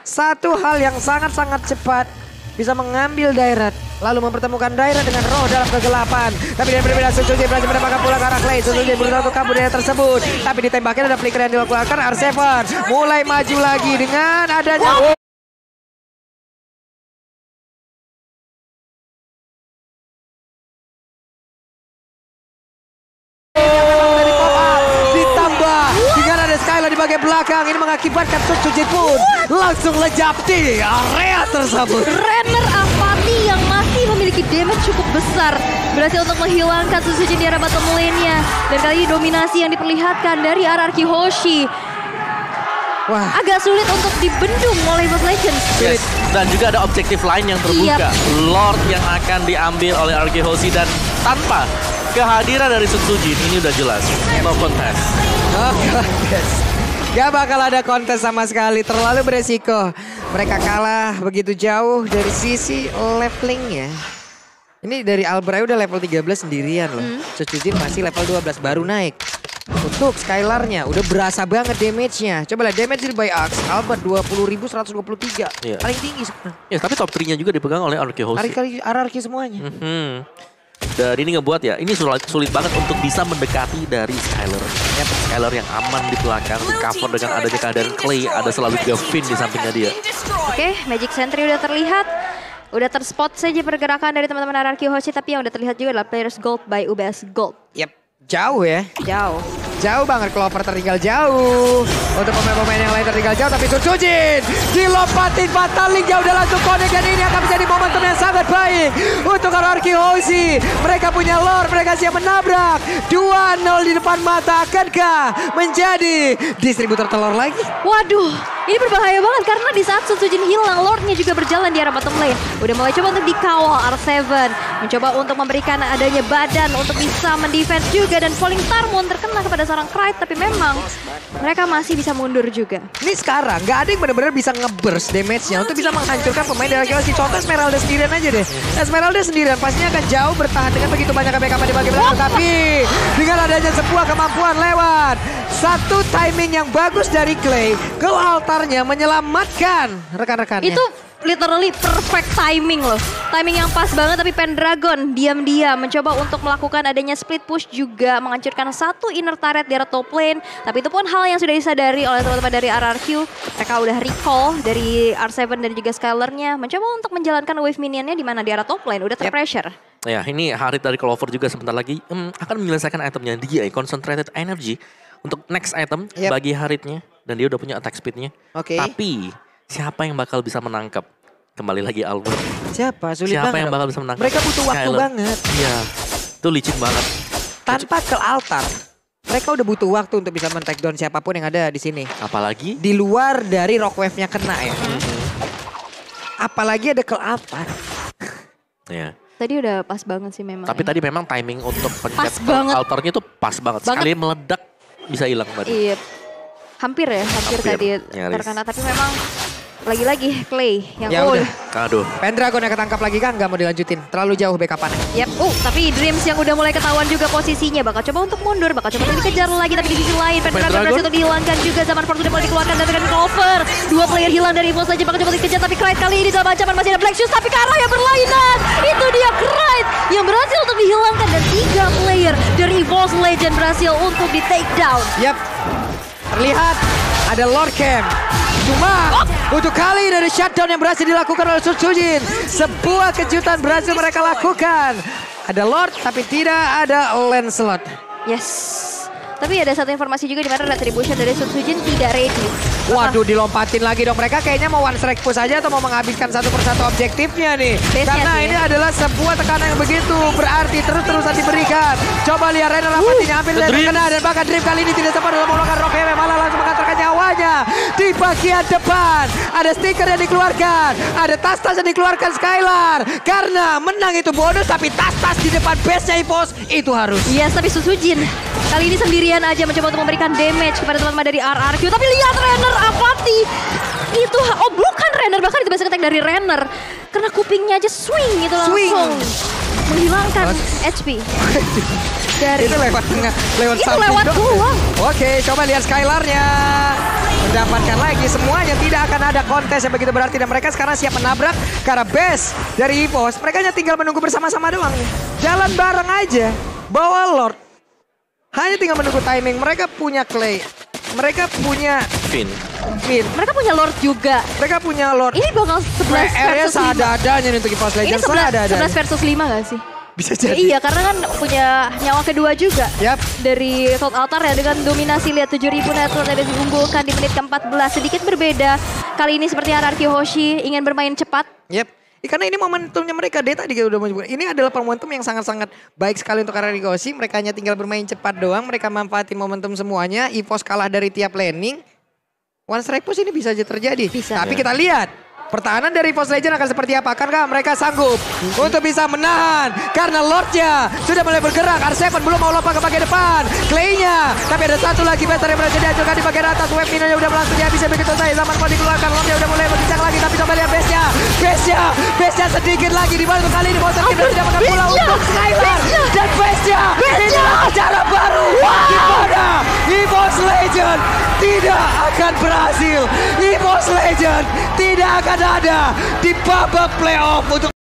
Satu hal yang sangat-sangat cepat. Bisa mengambil Dairat. Lalu mempertemukan Dairat dengan roh dalam kegelapan. Tapi dia berbeda, Suzuki berhasil mendapatkan pulang ke arah Clay. Suzuki berusaha untuk kabur dari tersebut. Tapi ditembaknya ada flicker yang dilakukan R7. Mulai maju lagi dengan adanya... di bagian belakang ini mengakibatkan Suzuki pun langsung lejap di area tersebut. Renner Apathy yang masih memiliki damage cukup besar berhasil untuk menghilangkan Suzuki di area bottom lane-nya. Dan kali ini dominasi yang diperlihatkan dari RRQ Hoshi. Wah, agak sulit untuk dibendung oleh League of Legends. Yes. Dan juga ada objektif lain yang terbuka. Lord yang akan diambil oleh RRQ Hoshi dan tanpa kehadiran dari Suzuki ini udah jelas. No contest. No contest. Gak bakal ada kontes sama sekali, terlalu beresiko. Mereka kalah begitu jauh dari sisi levelingnya. Ini dari Albrayo udah level 13 sendirian loh. Suzuki masih level 12 baru naik. Untuk Skylarnya udah berasa banget damage-nya. Coba lihat damage by Axe, Albert 20.123. Yeah. Paling tinggi sebenarnya. Ya, tapi top 3-nya juga dipegang oleh RRQ Hoshi. RRQ semuanya. Dan ini ngebuat ya, ini sulit banget untuk bisa mendekati dari Skylar. Skylar yang aman di belakang, di cover dengan adanya kehadiran Clay, ada selalu Gavin di sampingnya dia. Oke, Magic Sentry udah terlihat. Udah terspot saja pergerakan dari teman-teman RRQ Hoshi, tapi yang udah terlihat juga adalah Players Gold by UBS Gold. Yap, jauh ya. Jauh. Jauh banget, Clover tertinggal jauh. Untuk pemain-pemain yang lain tertinggal jauh, tapi Suzuki dilompatin Fatal Link jauh udah langsung connect. Dan ini akan menjadi momentum yang sangat baik untuk RRQ Hoshi. Mereka punya Lord, mereka siap menabrak. 2-0 di depan mata, akankah menjadi distributor telur lagi? Waduh, ini berbahaya banget karena di saat Suzuki hilang, Lordnya juga berjalan di arah bottom lane. Udah mulai coba untuk dikawal R7. Mencoba untuk memberikan adanya badan untuk bisa mendefense juga. Dan Falling Tarmon terkena kepada seorang Krite, tapi memang mereka masih bisa mundur juga. Ini sekarang nggak ada yang benar-benar bisa nge-burst damage-nya untuk bisa menghancurkan pemain dari RRQ. Contoh Esmeralda sendirian aja deh. Esmeralda sendirian pastinya akan jauh bertahan dengan begitu banyak backup di bagian belakang. Tapi dengan adanya sebuah kemampuan lewat satu timing yang bagus dari Clay, ke altarnya menyelamatkan rekan-rekannya. Itu literally perfect timing loh. Timing yang pas banget, tapi Pendragon diam-diam mencoba untuk melakukan adanya split push juga. Menghancurkan satu inner turret di arah top lane. Tapi itu pun hal yang sudah disadari oleh teman-teman dari RRQ. Mereka udah recall dari R7 dan juga Skylarnya. Mencoba untuk menjalankan wave minionnya di mana di arah top lane. Udah terpressure. Ya, ini Harit dari Clover juga sebentar lagi akan menyelesaikan itemnya dia. Concentrated Energy untuk next item bagi Haritnya. Dan dia udah punya attack speednya. Tapi siapa yang bakal bisa menangkap? Kembali lagi Albert. Siapa? Sulit siapa banget. yang bakal bisa menangkap? Mereka butuh waktu banget. Iya, itu licin banget. Tanpa ke altar, mereka udah butuh waktu untuk bisa men-take down siapapun yang ada di sini. Apalagi di luar dari rock wave-nya kena ya. Apalagi ada ke altar. Ya. Tadi udah pas banget sih memang. Tapi tadi memang timing untuk pencet altarnya tuh pas banget. Sekali meledak bisa hilang tadi. Iya. Hampir tadi terkena, tapi memang lagi-lagi Clay yang cool. Aduh. Pendragon yang ketangkap lagi kan, nggak mau dilanjutin. Terlalu jauh backup-annya. Yap. Tapi Dreams yang udah mulai ketahuan juga posisinya. Bakal coba untuk mundur, bakal coba untuk dikejar lagi. Tapi di sisi lain Pendragon berhasil untuk dihilangkan juga. Zaman Force udah mulai dikeluarkan dari Clover. 2 player hilang dari EVOS saja, bakal coba dikejar. Tapi Krite kali ini dalam ancaman masih ada Black Shoes. Tapi ke arah yang berlainan. Itu dia Krite yang berhasil untuk dihilangkan. Dan 3 player dari EVOS Legend berhasil untuk di take down. Yap. Terlihat ada Lord Camp. Cuma untuk kali dari shutdown yang berhasil dilakukan oleh Suzuki. Sebuah kejutan berhasil mereka lakukan. Ada Lord tapi tidak ada Lancelot. Yes. Tapi ada satu informasi juga di mana retribution dari Suzuki tidak ready. Waduh, dilompatin lagi dong. Mereka kayaknya mau one strike push aja atau mau menghabiskan satu persatu objektifnya nih. Karena ini adalah sebuah tekanan yang begitu berarti terus-terusan diberikan. Coba lihat Renner Apathy ambil dari kena dan bahkan Dream kali ini tidak sempat dalam melakukan rock wave, malah langsung mengantarkan nyawanya di bagian depan. Ada stiker yang dikeluarkan, ada tas-tas yang dikeluarkan Skylar. Karena menang itu bonus, tapi tas-tas di depan base-nya EVOS itu harus. Yes, tapi Suzuki kali ini sendirian aja mencoba untuk memberikan damage kepada teman-teman dari RRQ. Tapi lihat Renner Apathy. Itu, bukan Renner, bahkan itu basic attack dari Renner. Karena kupingnya aja swing itu langsung. Menghilangkan HP. Dari itu lewat tengah, lewat samping. Itu lewat doang. Oke, coba lihat Skylarnya. mendapatkan lagi. Semuanya tidak akan ada kontes yang begitu berarti. Dan mereka sekarang siap menabrak karena base dari EVOS. Mereka hanya tinggal menunggu bersama-sama doang. Jalan bareng aja. Bawa Lord. Hanya tinggal menunggu timing. Mereka punya Clay. Mereka punya Finn. Mereka punya Lord juga. Mereka punya Lord. Ini bakal 11 versus 5. Ada-adanya nih untuk EVOS Ini Legends. 11 versus 5 gak sih? Bisa jadi. Iya, karena kan punya nyawa kedua juga. Yap. Dari Thought Altar ya, dengan dominasi lihat 7.000 network yang diunggulkan di menit ke-14. Sedikit berbeda. Kali ini seperti Hierarchy Hoshi ingin bermain cepat. Yap. Karena ini momentumnya mereka. Dia tadi udah menyebut. Ini adalah momentum yang sangat-sangat baik sekali untuk Hierarchy Hoshi. Mereka hanya tinggal bermain cepat doang. Mereka manfaatin momentum semuanya. EVOS kalah dari tiap laning. One strike push ini bisa aja terjadi. Bisa. Tapi kita lihat. Pertahanan dari EVOS Legends akan seperti apa? Akankah mereka sanggup untuk bisa menahan? Karena Lordnya sudah mulai bergerak. R7 belum mau lompat ke bagian depan. Clay-nya. Tapi ada satu lagi Better yang berhasil dihancurkan di bagian atas. Web Minonya udah langsung dihabisi begitu saja. Zaman mau dikeluarkan. Lordnya udah mulai berbincang lagi. Tapi coba lihat base-nya. Base-nya sedikit lagi. Dibantu kali ini. Monster Kingdom tidak makan pula untuk Skylar. Dan base-nya. Inilah cara baru. Di mana EVOS Legends tidak akan berhasil. EVOS Legends tidak akan ada di babak playoff untuk